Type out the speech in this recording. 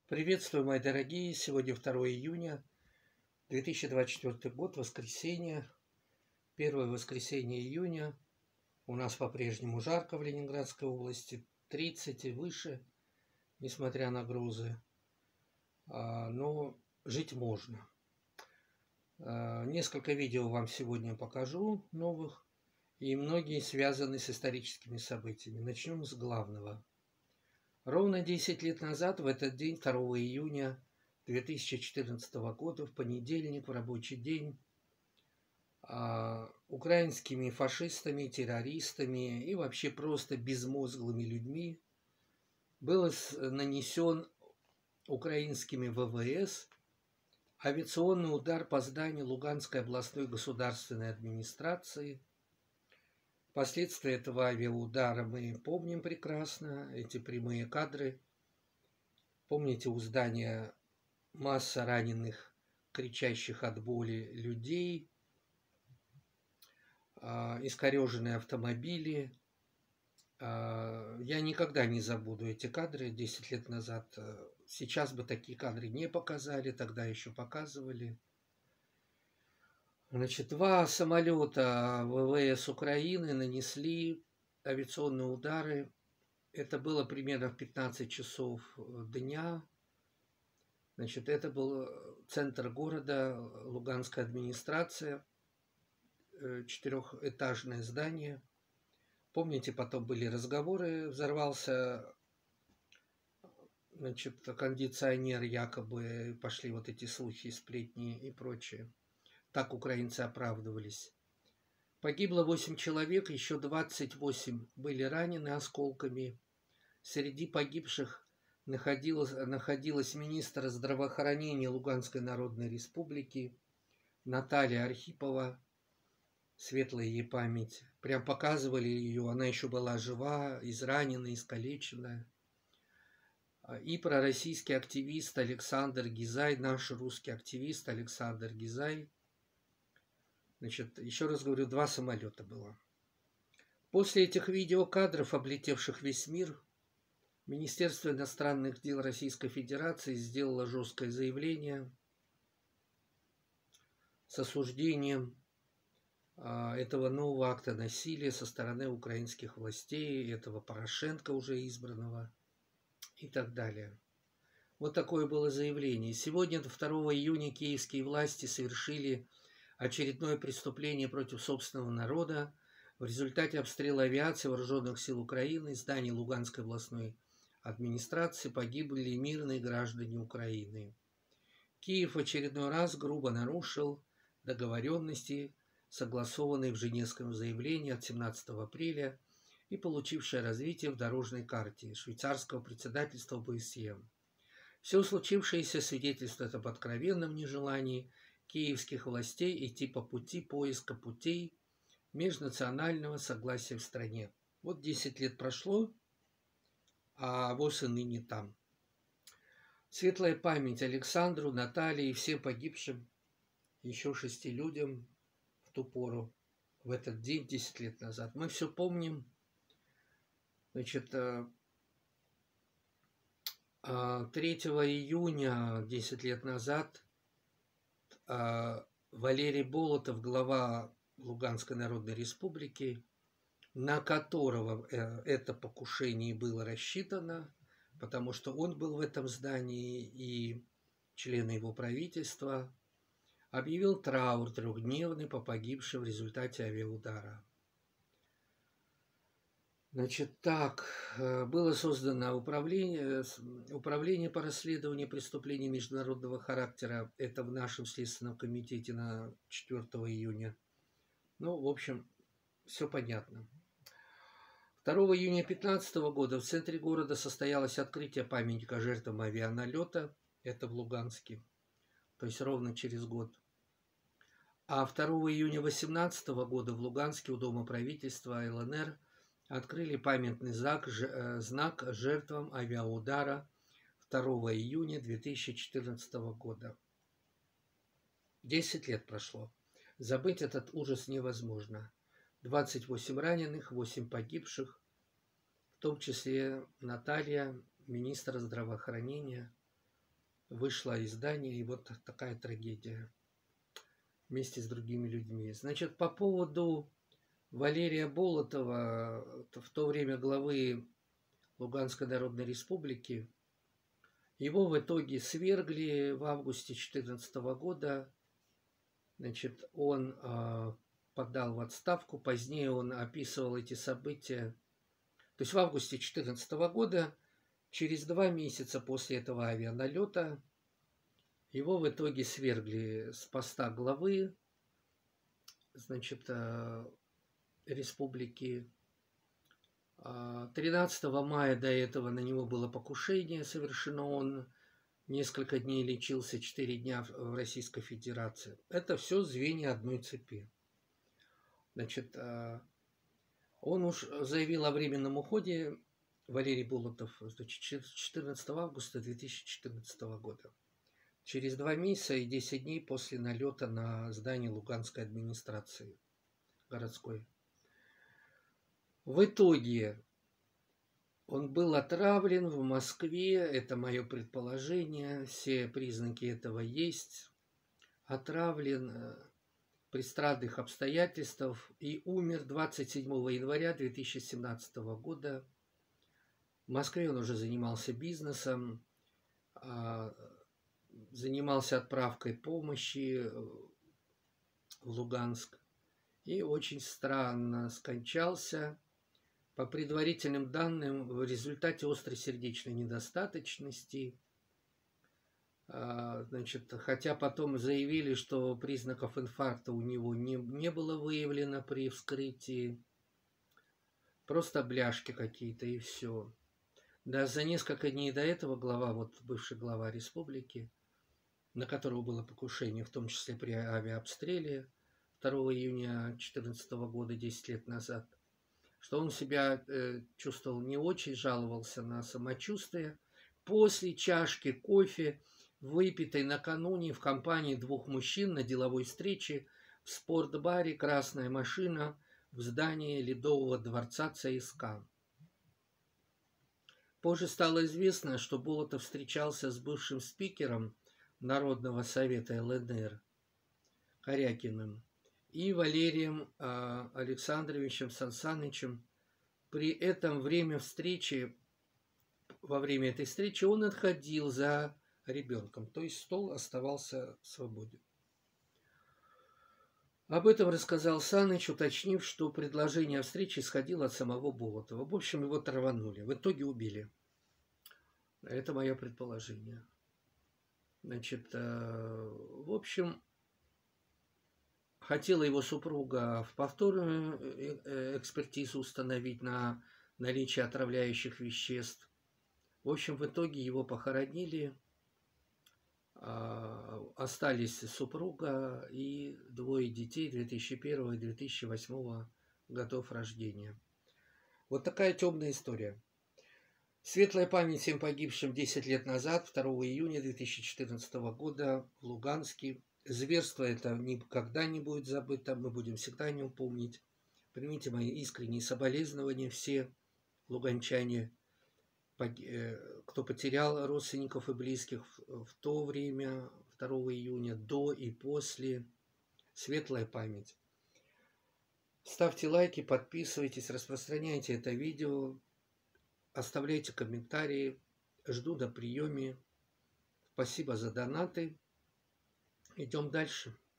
Приветствую, мои дорогие! Сегодня 2 июня 2024 год, воскресенье, первое воскресенье июня. У нас по-прежнему жарко в Ленинградской области, 30 и выше, несмотря на грозы. Но жить можно. Несколько видео вам сегодня покажу новых, и многие связаны с историческими событиями. Начнем с главного. Ровно 10 лет назад, в этот день, 2 июня 2014 года, в понедельник, в рабочий день, украинскими фашистами, террористами и вообще просто безмозглыми людьми был нанесен украинскими ВВС авиационный удар по зданию Луганской областной государственной администрации. Последствия этого авиаудара мы помним прекрасно, эти прямые кадры. Помните, у здания масса раненых, кричащих от боли людей, искореженные автомобили. Я никогда не забуду эти кадры 10 лет назад. Сейчас бы такие кадры не показали, тогда еще показывали. Значит, 2 самолета ВВС Украины нанесли авиационные удары. Это было примерно в 15 часов дня. Значит, это был центр города, Луганская администрация, 4-этажное здание. Помните, потом были разговоры, взорвался, значит, кондиционер, якобы пошли вот эти слухи, сплетни и прочее. Так украинцы оправдывались. Погибло 8 человек, еще 28 были ранены осколками. Среди погибших находилась министр здравоохранения Луганской Народной Республики Наталья Архипова, светлая ей память. Прям показывали ее, она еще была жива, изранена, искалеченная. И пророссийский активист Александр Гизай, наш русский активист Александр Гизай. Значит, еще раз говорю, 2 самолета было. После этих видеокадров, облетевших весь мир, Министерство иностранных дел Российской Федерации сделало жесткое заявление с осуждением этого нового акта насилия со стороны украинских властей, этого Порошенко уже избранного и так далее. Вот такое было заявление. Сегодня, 2 июня, киевские власти совершили очередное преступление против собственного народа. В результате обстрела авиации вооруженных сил Украины, зданий Луганской областной администрации погибли мирные граждане Украины. Киев в очередной раз грубо нарушил договоренности, согласованные в Женевском заявлении от 17 апреля и получившее развитие в дорожной карте швейцарского председательства ОБСЕ. Все случившееся свидетельствует об откровенном нежелании киевских властей идти по пути поиска путей межнационального согласия в стране. Вот 10 лет прошло, а ВОЗ и ныне там. Светлая память Александру, Наталье и всем погибшим, еще 6 людям в ту пору, в этот день, 10 лет назад. Мы все помним. Значит, 3 июня, 10 лет назад, Валерий Болотов, глава Луганской Народной Республики, на которого это покушение было рассчитано, потому что он был в этом здании и члены его правительства, объявил траур 3-дневный по погибшим в результате авиаудара. Значит, так, было создано управление по расследованию преступлений международного характера. Это в нашем Следственном комитете на 4 июня. Ну, в общем, все понятно. 2 июня 2015 года в центре города состоялось открытие памятника жертвам авианалета. Это в Луганске. То есть ровно через год. А 2 июня 2018 года в Луганске у Дома правительства ЛНР открыли памятный знак жертвам авиаудара 2 июня 2014 года. 10 лет прошло. Забыть этот ужас невозможно. 28 раненых, 8 погибших, в том числе Наталья, министр здравоохранения, вышло издание, и вот такая трагедия вместе с другими людьми. Значит, по поводу Валерия Болотова, в то время главы Луганской Народной Республики, его в итоге свергли в августе 2014 года. Значит, он подал в отставку. Позднее он описывал эти события. То есть в августе 2014 года, через 2 месяца после этого авианалета, его в итоге свергли с поста главы, значит, республики. 13 мая до этого на него было покушение совершено. Он несколько дней лечился, 4 дня в Российской Федерации. Это все звенья одной цепи. Значит, он уж заявил о временном уходе, Валерий Болотов, 14 августа 2014 года. Через 2 месяца и 10 дней после налета на здание Луганской администрации городской. В итоге он был отравлен в Москве, это мое предположение, все признаки этого есть. Отравлен при странных обстоятельствах и умер 27 января 2017 года. В Москве он уже занимался бизнесом, занимался отправкой помощи в Луганск и очень странно скончался. По предварительным данным, в результате острой сердечной недостаточности. Значит, хотя потом заявили, что признаков инфаркта у него не было выявлено при вскрытии. Просто бляшки какие-то и все. Да, за несколько дней до этого бывший глава республики, на которого было покушение, в том числе при авиаобстреле 2 июня 2014 года, 10 лет назад, что он себя чувствовал не очень, жаловался на самочувствие. После чашки кофе, выпитой накануне в компании 2 мужчин на деловой встрече в спортбаре «Красная машина» в здании Ледового дворца ЦСКА. Позже стало известно, что Болотов встречался с бывшим спикером Народного совета ЛНР Корякиным и Валерием Александровичем Сансанычем. При этом во время этой встречи он отходил за ребенком, то есть стол оставался свободен. Об этом рассказал Саныч, уточнив, что предложение о встрече исходило от самого Болотова. В общем, его траванули, в итоге убили. Это мое предположение. Значит, в общем, хотела его супруга в повторную экспертизу установить на наличие отравляющих веществ. В общем, в итоге его похоронили. Остались супруга и 2 детей 2001 и 2008 годов рождения. Вот такая темная история. Светлая память всем погибшим 10 лет назад, 2 июня 2014 года в Луганске. Зверство это никогда не будет забыто, мы будем всегда о нем помнить. Примите мои искренние соболезнования, все луганчане, кто потерял родственников и близких в то время, 2 июня, до и после. Светлая память. Ставьте лайки, подписывайтесь, распространяйте это видео, оставляйте комментарии. Жду на приеме. Спасибо за донаты. Идем дальше.